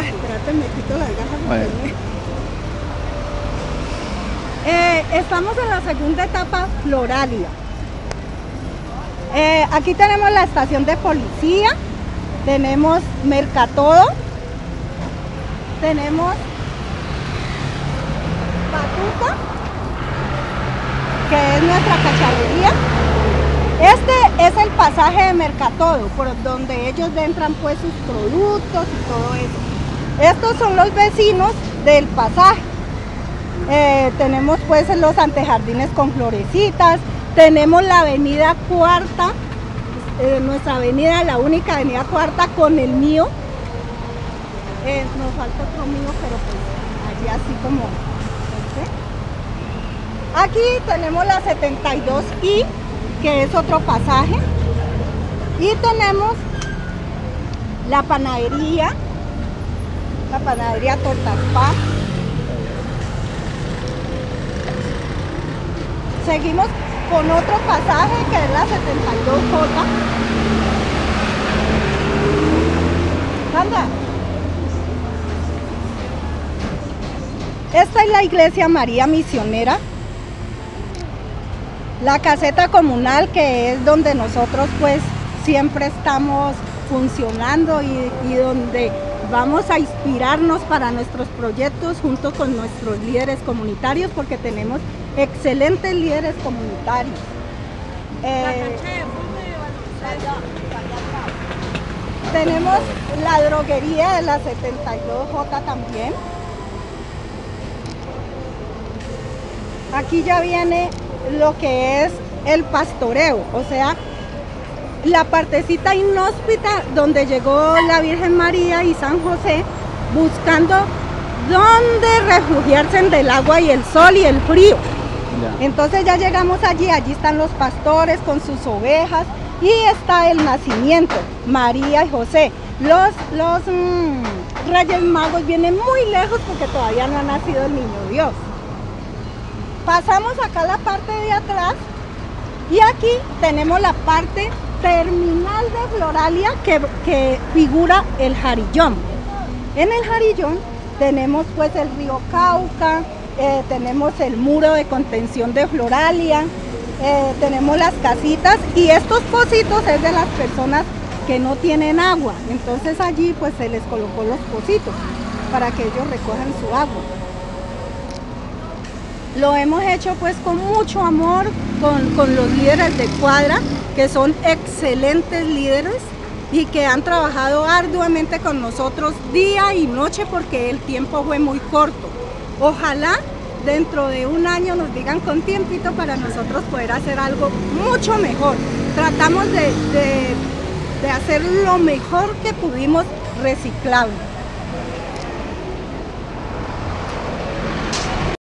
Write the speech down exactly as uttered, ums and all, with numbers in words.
Ay, espérate, me quito las gafas. Bueno. Eh, estamos en la segunda etapa, Floralia. Eh, aquí tenemos la estación de policía, tenemos Mercatodo, tenemos Batuta, que es nuestra cacharrería. Este es el pasaje de Mercatodo, por donde ellos entran pues sus productos y todo eso. Estos son los vecinos del pasaje. Eh, tenemos pues los antejardines con florecitas, tenemos la avenida Cuarta, eh, nuestra avenida, la única avenida Cuarta con el mío. Eh, nos falta otro mío, pero pues allí así como... ¿sí? Aquí tenemos la setenta y dos I, que es otro pasaje, y tenemos la panadería, la panadería Tortas Pan. Seguimos con otro pasaje que es la setenta y dos J. Anda. Esta es la iglesia María Misionera. La caseta comunal, que es donde nosotros pues siempre estamos funcionando y, y donde vamos a inspirarnos para nuestros proyectos junto con nuestros líderes comunitarios, porque tenemos excelentes líderes comunitarios. Eh, tenemos la droguería de la setenta y dos J también. Aquí ya viene lo que es el pastoreo, o sea, la partecita inhóspita donde llegó la Virgen María y San José buscando dónde refugiarse del agua y el sol y el frío. Ya. Entonces ya llegamos allí, allí están los pastores con sus ovejas y está el nacimiento, María y José. Los, los mmm, Reyes Magos vienen muy lejos porque todavía no ha nacido el niño Dios. Pasamos acá a la parte de atrás y aquí tenemos la parte terminal de Floralia que, que figura el Jarillón. En el Jarillón tenemos pues el río Cauca, eh, tenemos el muro de contención de Floralia, eh, tenemos las casitas y estos pocitos es de las personas que no tienen agua. Entonces allí pues se les colocó los pocitos para que ellos recojan su agua. Lo hemos hecho pues con mucho amor, con, con los líderes de cuadra, que son excelentes líderes y que han trabajado arduamente con nosotros día y noche porque el tiempo fue muy corto. Ojalá dentro de un año nos digan con tiempito para nosotros poder hacer algo mucho mejor. Tratamos de, de, de hacer lo mejor que pudimos reciclable.